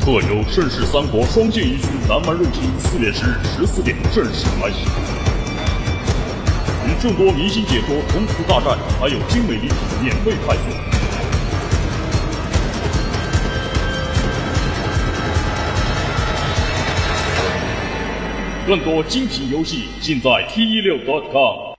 特有盛世三国双剑一曲南蛮肉体4月10日14点正式开始。与众多明星解说同途大战，还有精美礼品免费派送。更多精品游戏尽在 T16.com。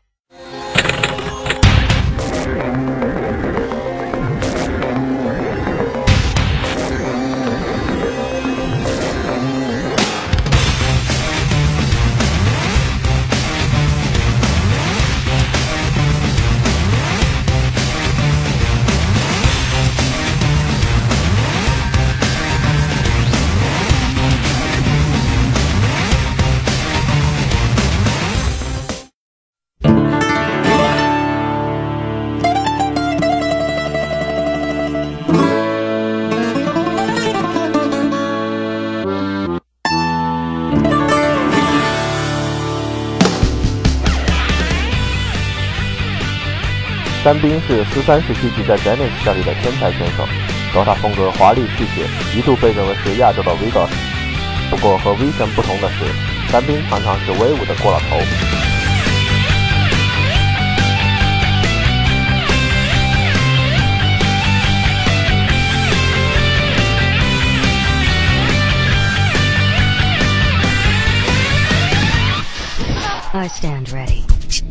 三兵是13世纪即在 Zenith 效力的天才选手 ，Dota 风格华丽气血，一度被认为是亚洲的 Vigos。不过和 V 神不同的是，三兵常常是威武的过了头。 I stand ready.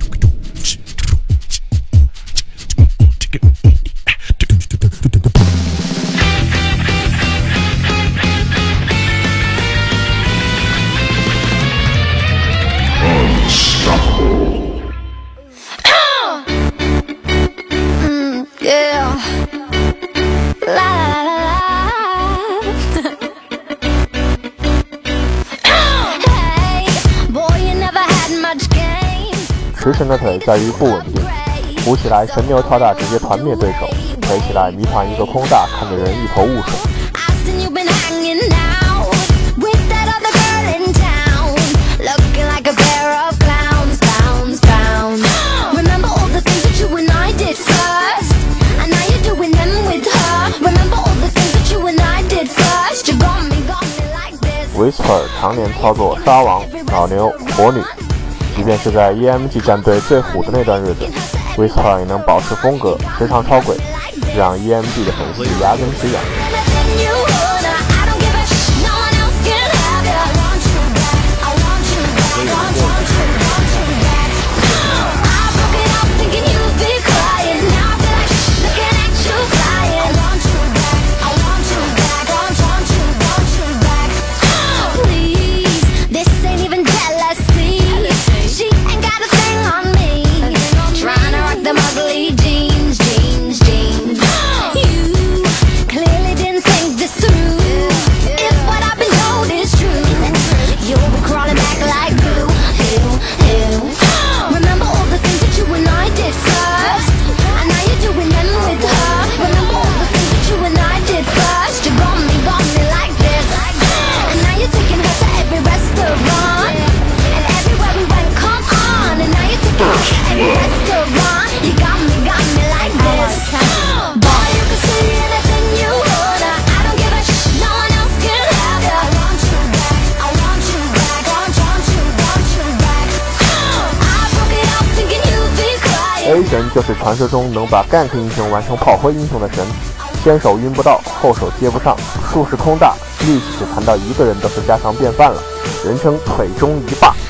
食神的腿在于不稳定，扶起来神牛跳大直接团灭对手，飞起来谜团一个空大，看得人一头雾水。Whisper 常年操作沙王、老牛、火女。即便是在 EMG 战队最虎的那段日子 ，Whisper 也能保持风格，时常超轨，让 EMG 的粉丝牙根直痒。A 神就是传说中能把 gank 英雄玩成炮灰英雄的神，先手晕不到，后手接不上，术士空大，力气只弹到一个人都是家常便饭了，人称腿中一霸。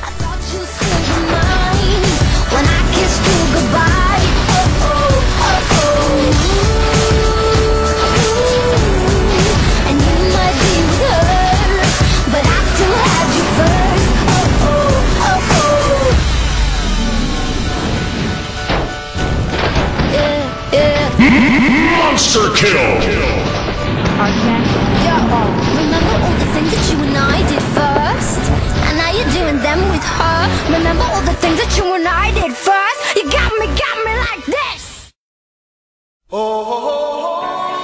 Monster kill! Yo, remember all the things that you and I did first? And now you're doing them with her. Remember all the things that you and I did first? You got me like this! Oh.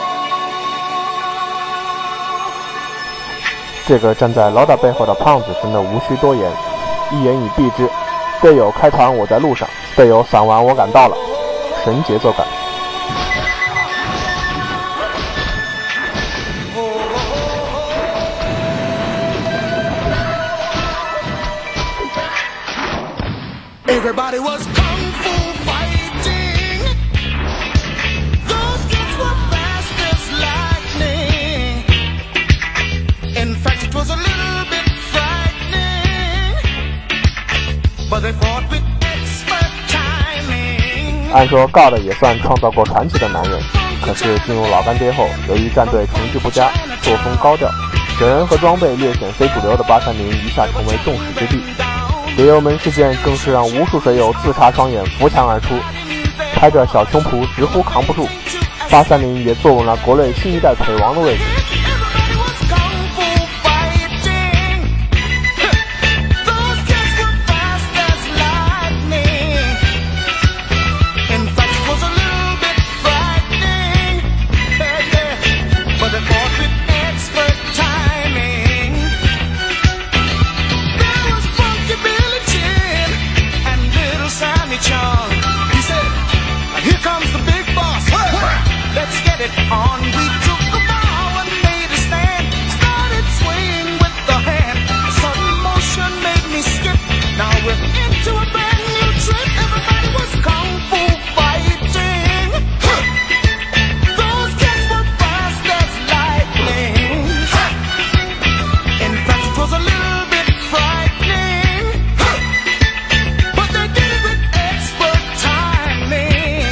这个站在老大背后的胖子真的无需多言，一言以蔽之，队友开团我在路上，队友散完我赶到了，神节奏感。 Everybody was kung fu fighting. Those kids were fast as lightning. In fact, it was a little bit frightening. But they fought with expert timing. 按说告的也算创造过传奇的男人，可是进入老干爹后，由于战队成绩不佳，作风高调，整人和装备略显非主流的830一下成为众矢之的。蝶友们事件更是让无数水友自插双眼扶墙而出，拍着小胸脯直呼扛不住。830也坐稳了国内新一代腿王的位置。 On, we took a bow and made a stand. Started swaying with the hand. A sudden motion made me skip. Now we're into a brand new trip. Everybody was kung fu fighting. Those kids were fast as lightning. In fact, it was a little bit frightening. But they did it with expert timing.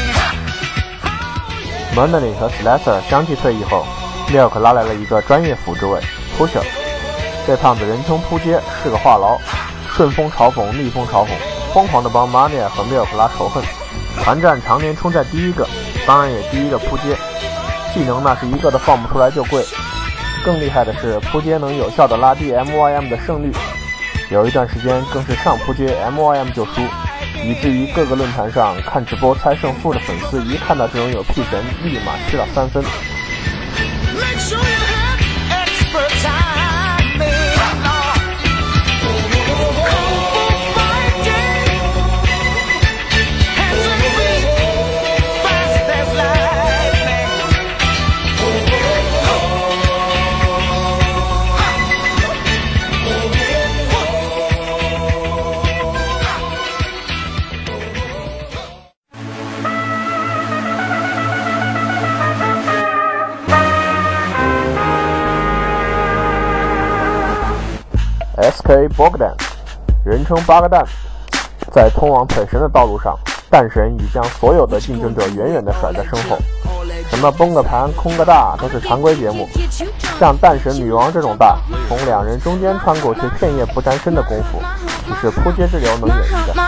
Mandarin 和 Slasher 相继退役后 ，Milk 拉来了一个专业辅之位 Pusher。这胖子人称扑街，是个话痨，顺风嘲讽，逆风嘲讽，疯狂地帮 Mania 和 Milk 拉仇恨。团战常年冲在第一个，当然也第一个扑街。技能那是一个都放不出来就跪。更厉害的是，扑街能有效地拉低 MYM 的胜率。有一段时间更是上扑街 MYM 就输。以至于各个论坛上看直播猜胜负的粉丝一看到这种有屁神，立馬吃了3分。SK.bogdan 人称8个蛋，在通往腿神的道路上，蛋神已将所有的竞争者远远地甩在身后。什么崩个盘、空个大都是常规节目，像蛋神女王这种大，从两人中间穿过却片叶不沾身的功夫，只是扑街之流能演绎的。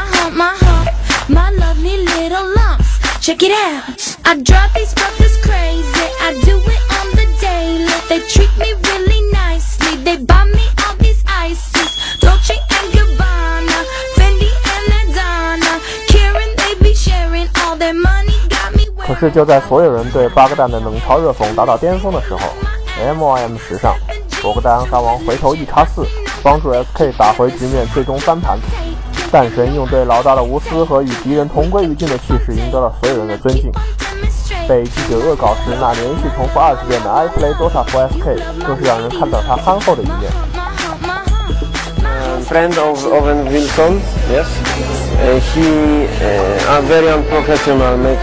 My lovely little lumps, check it out. I drive these brothers crazy. I do it on the daily. They treat me really nicely. They buy me all these ices, Dolce and Gabbana, Fendi and Adana. Karen, they be sharing all their money. Got me. 可是就在所有人对8个蛋的冷嘲热讽达到巅峰的时候 ，MOM 时上，bogdan杀王回头一插4，帮助 SK 打回局面，最终翻盘。蛋神用对老大的无私和与敌人同归于尽的气势赢得了所有人的尊敬。被记者恶搞时那连续重复20遍的 I play Dota for SK 更是让人看到他憨厚的一面。 Friend of Owen Wilson, yes. He are very unprofessional. Make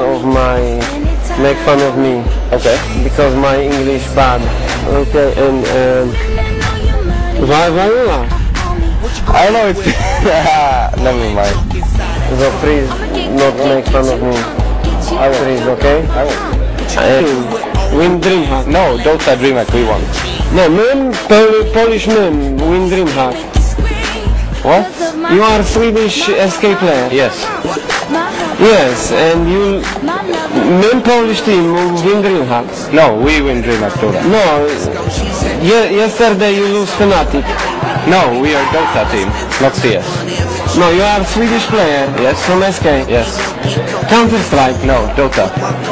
fun of me. Okay. Because my English bad. Okay. And why you laugh? I know it's never mind. So please not make fun of me. I will. Please, okay? I will. Win DreamHack. No, Dota DreamHack we won. No, men, Polish men win DreamHack. What? You are Swedish SK player. Yes. Yes, and you men Polish team win DreamHack. No, we win DreamHack Dota. No, yesterday you lose Fnatic. No, we are Dota team, not CS. No, you are Swedish player. Yes. From SK. Yes. Counter Strike. No, Dota.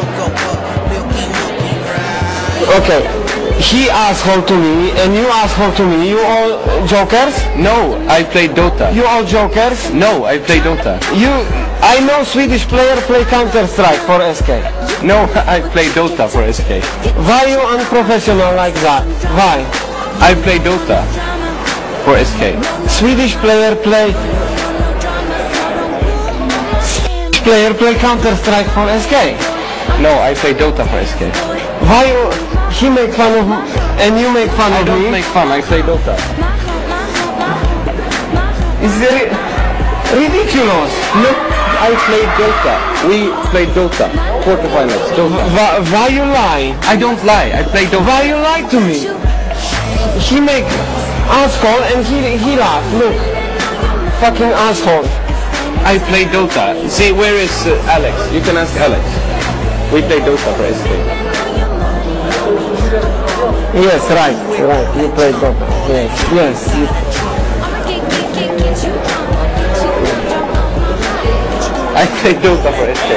Okay. He asshole to me and you asshole to me. You all jokers? No, I play Dota. You all jokers? No, I play Dota. I know Swedish player play Counter Strike for SK. No, I play Dota for SK. Why you unprofessional like that? Why? I play Dota for SK. Swedish player play player play Counter-Strike for SK? No, I play Dota for SK. Why he make fun of and you make fun I of don't me? make fun, I play Dota. It's ridiculous. Look, I play Dota. We play Dota. Quarterfinals, Dota. Why you lie? I don't lie, I play Dota. Why you lie to me? He make asshole and he laugh. Look, fucking asshole. I play Dota. See, where is Alex? You can ask Alex. We play Dota for SK. Yes, right. You play Dota. Yes. I play Dota for SK.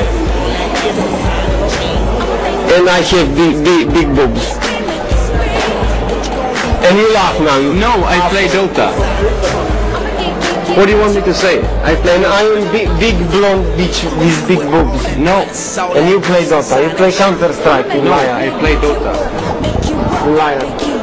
And I have big boobs. And you laugh now. No, I play Dota. What do you want me to say? I play. And I am big blonde bitch with big boobs. No. And you play Dota. You play Counter-Strike. You No, liar. I play Dota. You liar.